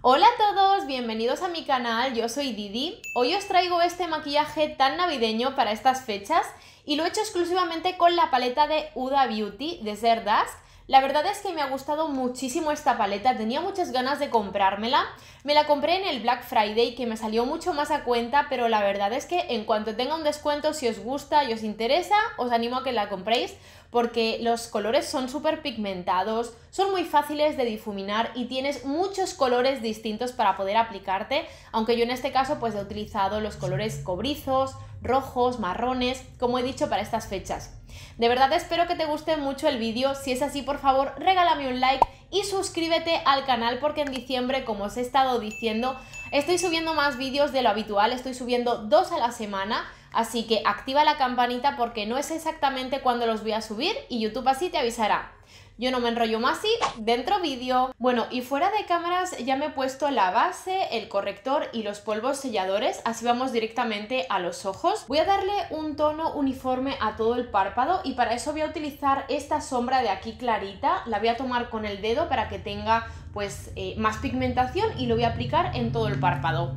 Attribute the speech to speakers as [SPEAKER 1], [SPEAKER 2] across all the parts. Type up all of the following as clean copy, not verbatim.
[SPEAKER 1] Hola a todos, bienvenidos a mi canal, yo soy Didi. Hoy os traigo este maquillaje tan navideño para estas fechas y lo he hecho exclusivamente con la paleta de Huda Beauty de Desert Dusk. La verdad es que me ha gustado muchísimo esta paleta, tenía muchas ganas de comprármela. Me la compré en el Black Friday, que me salió mucho más a cuenta, pero la verdad es que en cuanto tenga un descuento, si os gusta y os interesa, os animo a que la compréis, porque los colores son súper pigmentados, son muy fáciles de difuminar y tienes muchos colores distintos para poder aplicarte, aunque yo en este caso pues he utilizado los colores cobrizos, rojos, marrones, como he dicho, para estas fechas. De verdad espero que te guste mucho el vídeo. Si es así, por favor, regálame un like y suscríbete al canal, porque en diciembre, como os he estado diciendo, estoy subiendo más vídeos de lo habitual, estoy subiendo 2 a la semana, así que activa la campanita porque no es exactamente cuándo los voy a subir y YouTube así te avisará. Yo no me enrollo más y dentro vídeo. Bueno, y fuera de cámaras ya me he puesto la base, el corrector y los polvos selladores, así vamos directamente a los ojos. Voy a darle un tono uniforme a todo el párpado y para eso voy a utilizar esta sombra de aquí clarita, la voy a tomar con el dedo para que tenga pues más pigmentación y lo voy a aplicar en todo el párpado.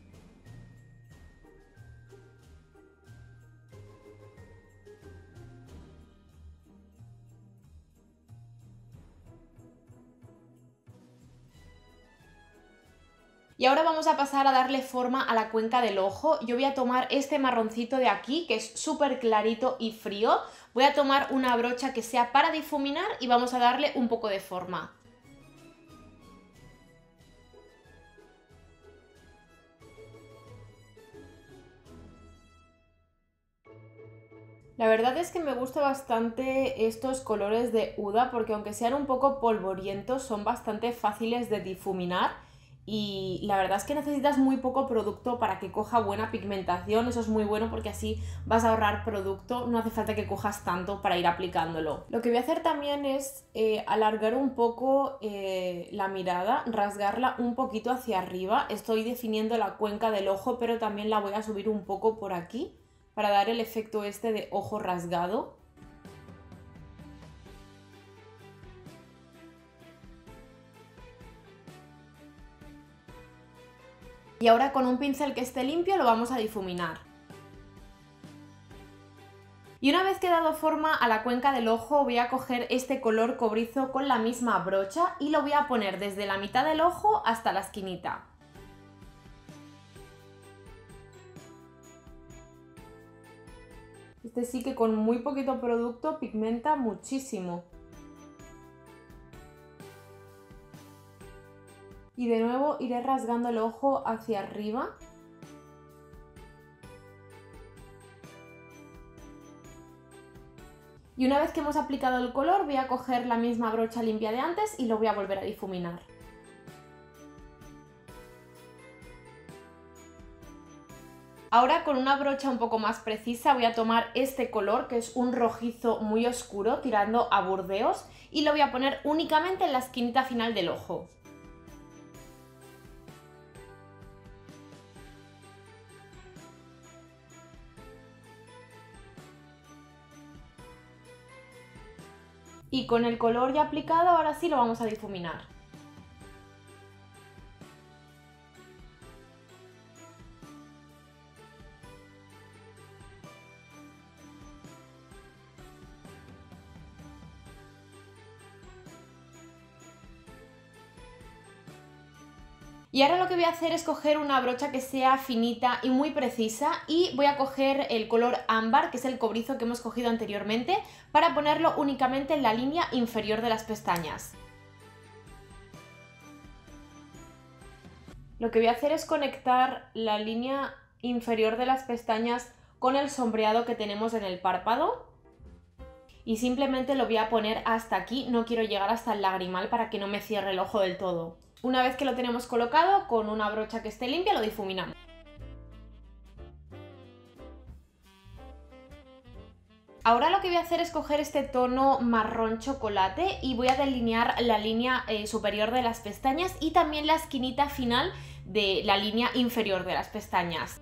[SPEAKER 1] Y ahora vamos a pasar a darle forma a la cuenca del ojo. Yo voy a tomar este marroncito de aquí, que es súper clarito y frío. Voy a tomar una brocha que sea para difuminar y vamos a darle un poco de forma. La verdad es que me gusta bastante estos colores de Huda porque aunque sean un poco polvorientos son bastante fáciles de difuminar y la verdad es que necesitas muy poco producto para que coja buena pigmentación. Eso es muy bueno porque así vas a ahorrar producto, no hace falta que cojas tanto para ir aplicándolo. Lo que voy a hacer también es alargar un poco la mirada, rasgarla un poquito hacia arriba. Estoy definiendo la cuenca del ojo, pero también la voy a subir un poco por aquí para dar el efecto este de ojo rasgado. Y ahora con un pincel que esté limpio lo vamos a difuminar. Y una vez que he dado forma a la cuenca del ojo, voy a coger este color cobrizo con la misma brocha y lo voy a poner desde la mitad del ojo hasta la esquinita. Este sí que con muy poquito producto pigmenta muchísimo. Y de nuevo iré rasgando el ojo hacia arriba. Y una vez que hemos aplicado el color, voy a coger la misma brocha limpia de antes y lo voy a volver a difuminar. Ahora con una brocha un poco más precisa voy a tomar este color, que es un rojizo muy oscuro tirando a burdeos, y lo voy a poner únicamente en la esquinita final del ojo. Y con el color ya aplicado, ahora sí lo vamos a difuminar. Y ahora lo que voy a hacer es coger una brocha que sea finita y muy precisa y voy a coger el color ámbar, que es el cobrizo que hemos cogido anteriormente, para ponerlo únicamente en la línea inferior de las pestañas. Lo que voy a hacer es conectar la línea inferior de las pestañas con el sombreado que tenemos en el párpado y simplemente lo voy a poner hasta aquí, no quiero llegar hasta el lagrimal para que no me cierre el ojo del todo. Una vez que lo tenemos colocado, con una brocha que esté limpia lo difuminamos. Ahora lo que voy a hacer es coger este tono marrón chocolate y voy a delinear la línea superior de las pestañas y también la esquinita final de la línea inferior de las pestañas.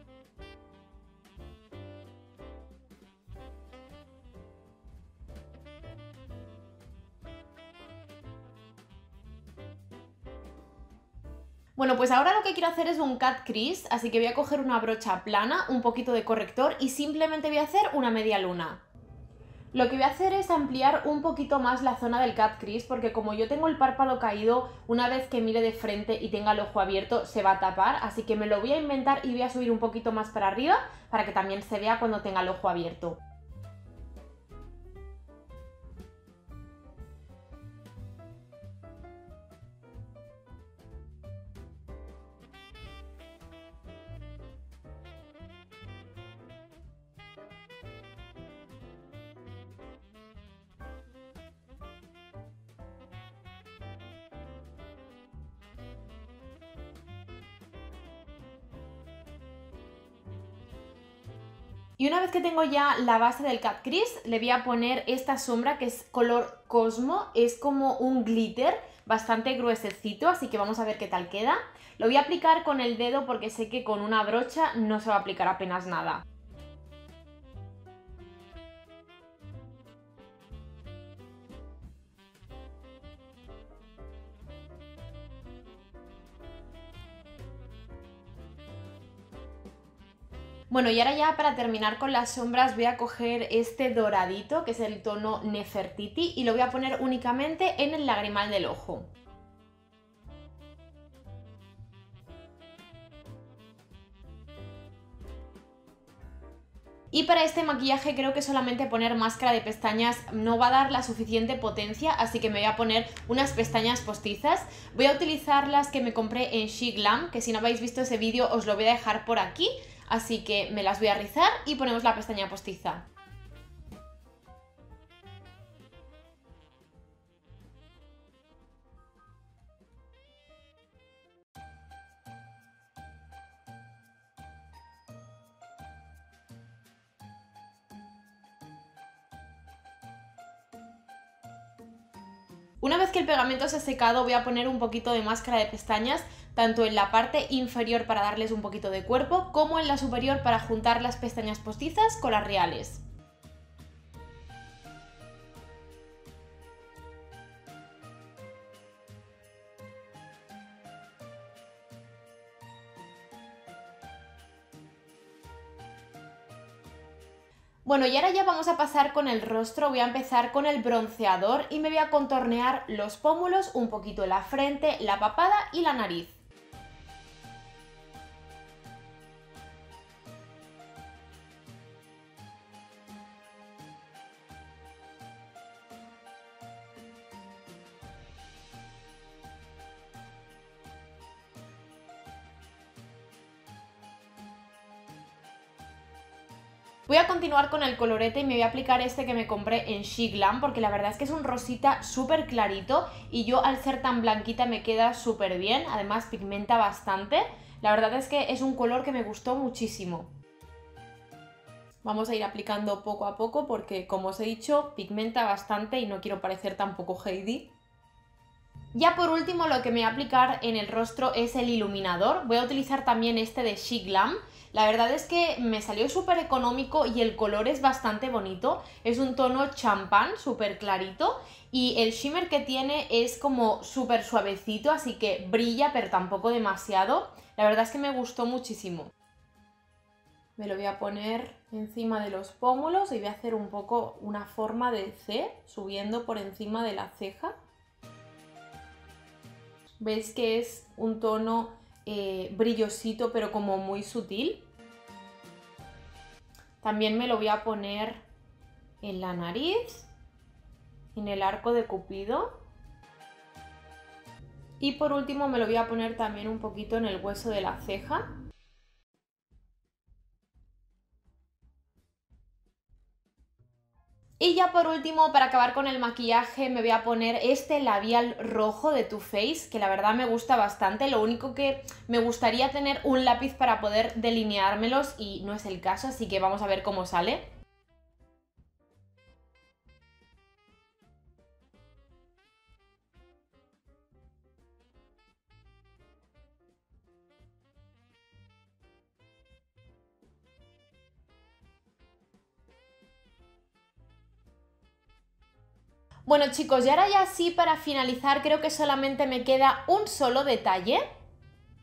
[SPEAKER 1] Bueno, pues ahora lo que quiero hacer es un cut crease, así que voy a coger una brocha plana, un poquito de corrector y simplemente voy a hacer una media luna. Lo que voy a hacer es ampliar un poquito más la zona del cut crease porque como yo tengo el párpado caído, una vez que mire de frente y tenga el ojo abierto se va a tapar, así que me lo voy a inventar y voy a subir un poquito más para arriba para que también se vea cuando tenga el ojo abierto. Y una vez que tengo ya la base del cut crease, le voy a poner esta sombra que es color Cosmo, es como un glitter bastante gruesecito, así que vamos a ver qué tal queda. Lo voy a aplicar con el dedo porque sé que con una brocha no se va a aplicar apenas nada. Bueno, y ahora ya para terminar con las sombras voy a coger este doradito, que es el tono Nefertiti, y lo voy a poner únicamente en el lagrimal del ojo. Y para este maquillaje creo que solamente poner máscara de pestañas no va a dar la suficiente potencia, así que me voy a poner unas pestañas postizas. Voy a utilizar las que me compré en She Glam, que si no habéis visto ese vídeo os lo voy a dejar por aquí, así que me las voy a rizar y ponemos la pestaña postiza. Una vez que el pegamento se ha secado voy a poner un poquito de máscara de pestañas tanto en la parte inferior para darles un poquito de cuerpo como en la superior para juntar las pestañas postizas con las reales. Bueno, y ahora ya vamos a pasar con el rostro, voy a empezar con el bronceador y me voy a contornear los pómulos, un poquito la frente, la papada y la nariz. Voy a continuar con el colorete y me voy a aplicar este que me compré en She Glam porque la verdad es que es un rosita súper clarito y yo al ser tan blanquita me queda súper bien, además pigmenta bastante. La verdad es que es un color que me gustó muchísimo. Vamos a ir aplicando poco a poco porque, como os he dicho, pigmenta bastante y no quiero parecer tampoco Heidi. Ya por último lo que me voy a aplicar en el rostro es el iluminador. Voy a utilizar también este de She Glam. La verdad es que me salió súper económico y el color es bastante bonito. Es un tono champán, súper clarito. Y el shimmer que tiene es como súper suavecito, así que brilla pero tampoco demasiado. La verdad es que me gustó muchísimo. Me lo voy a poner encima de los pómulos y voy a hacer un poco una forma de C, subiendo por encima de la ceja. Veis que es un tono brillosito pero como muy sutil. También me lo voy a poner en la nariz, en el arco de Cupido. Y por último me lo voy a poner también un poquito en el hueso de la ceja. Y ya por último, para acabar con el maquillaje, me voy a poner este labial rojo de Too Faced, que la verdad me gusta bastante. Lo único que me gustaría tener un lápiz para poder delineármelos y no es el caso, así que vamos a ver cómo sale. Bueno chicos, y ahora ya sí para finalizar creo que solamente me queda un solo detalle.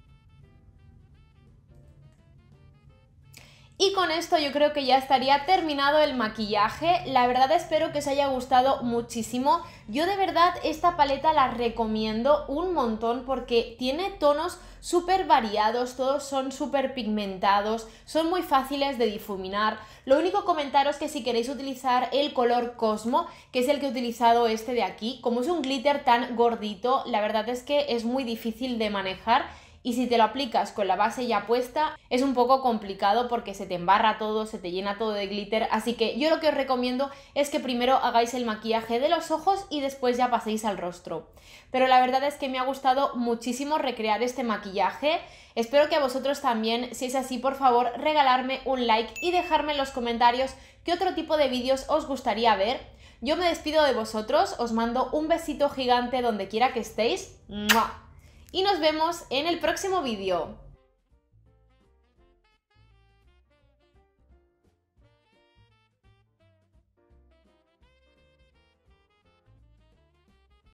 [SPEAKER 1] Y con esto yo creo que ya estaría terminado el maquillaje. La verdad espero que os haya gustado muchísimo. Yo de verdad esta paleta la recomiendo un montón porque tiene tonos súper variados, todos son súper pigmentados, son muy fáciles de difuminar. Lo único comentaros que si queréis utilizar el color Cosmo, que es el que he utilizado este de aquí, como es un glitter tan gordito, la verdad es que es muy difícil de manejar. Y si te lo aplicas con la base ya puesta, es un poco complicado porque se te embarra todo, se te llena todo de glitter. Así que yo lo que os recomiendo es que primero hagáis el maquillaje de los ojos y después ya paséis al rostro. Pero la verdad es que me ha gustado muchísimo recrear este maquillaje. Espero que a vosotros también. Si es así, por favor, regalarme un like y dejarme en los comentarios qué otro tipo de vídeos os gustaría ver. Yo me despido de vosotros, os mando un besito gigante donde quiera que estéis. ¡Mua! Y nos vemos en el próximo vídeo.